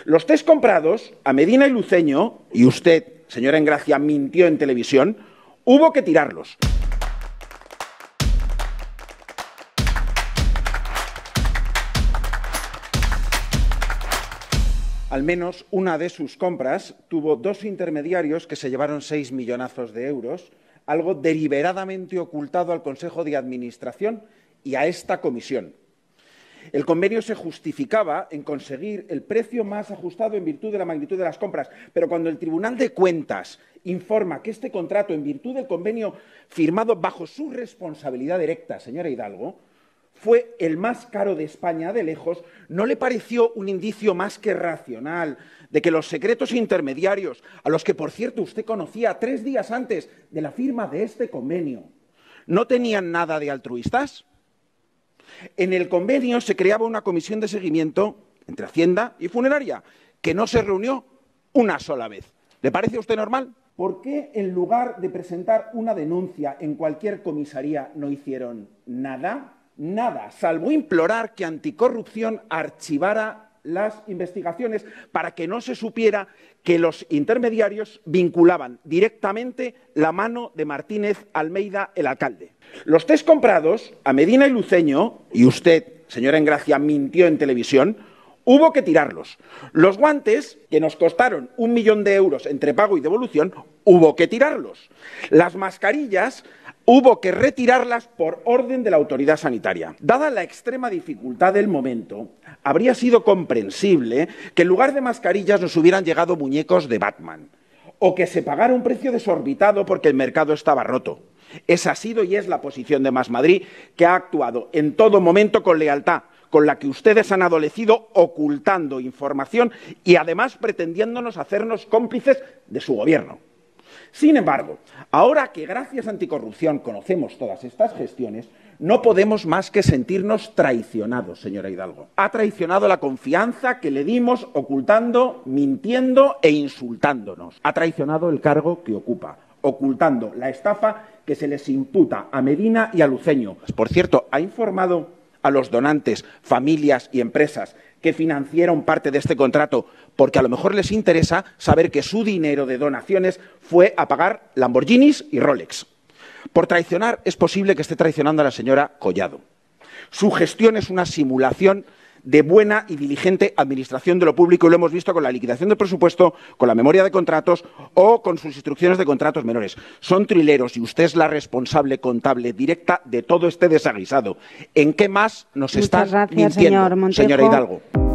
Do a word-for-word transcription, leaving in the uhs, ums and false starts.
Los test comprados a Medina y Luceño, y usted, señora Engracia, mintió en televisión, hubo que tirarlos. Al menos una de sus compras tuvo dos intermediarios que se llevaron seis millonazos de euros, algo deliberadamente ocultado al Consejo de Administración y a esta comisión. El convenio se justificaba en conseguir el precio más ajustado en virtud de la magnitud de las compras, pero cuando el Tribunal de Cuentas informa que este contrato, en virtud del convenio firmado bajo su responsabilidad directa, señora Hidalgo, fue el más caro de España de lejos, ¿no le pareció un indicio más que racional de que los secretos intermediarios, a los que, por cierto, usted conocía tres días antes de la firma de este convenio, no tenían nada de altruistas? En el convenio se creaba una comisión de seguimiento entre Hacienda y Funeraria, que no se reunió una sola vez. ¿Le parece a usted normal? ¿Por qué, en lugar de presentar una denuncia en cualquier comisaría, no hicieron nada? Nada, salvo implorar que Anticorrupción archivara las investigaciones para que no se supiera que los intermediarios vinculaban directamente la mano de Martínez Almeida, el alcalde. Los test comprados a Medina y Luceño, y usted, señora Engracia, mintió en televisión, hubo que tirarlos. Los guantes, que nos costaron un millón de euros entre pago y devolución, hubo que tirarlos. Las mascarillas, hubo que retirarlas por orden de la autoridad sanitaria. Dada la extrema dificultad del momento, habría sido comprensible que en lugar de mascarillas nos hubieran llegado muñecos de Batman, o que se pagara un precio desorbitado porque el mercado estaba roto. Esa ha sido y es la posición de Más Madrid, que ha actuado en todo momento con lealtad, con la que ustedes han adolecido ocultando información y además pretendiéndonos hacernos cómplices de su gobierno. Sin embargo, ahora que gracias a Anticorrupción conocemos todas estas gestiones, no podemos más que sentirnos traicionados, señora Hidalgo. Ha traicionado la confianza que le dimos ocultando, mintiendo e insultándonos. Ha traicionado el cargo que ocupa, ocultando la estafa que se les imputa a Medina y a Luceño. Por cierto, ha informado a los donantes, familias y empresas que financiaron parte de este contrato, porque a lo mejor les interesa saber que su dinero de donaciones fue a pagar Lamborghinis y Rolex. Por traicionar, es posible que esté traicionando a la señora Collado. Su gestión es una simulación de buena y diligente administración de lo público, y lo hemos visto con la liquidación del presupuesto, con la memoria de contratos o con sus instrucciones de contratos menores. Son trileros y usted es la responsable contable directa de todo este desaguisado. ¿En qué más nos Muchas está gracias, mintiendo, señor Montejo. señora Hidalgo?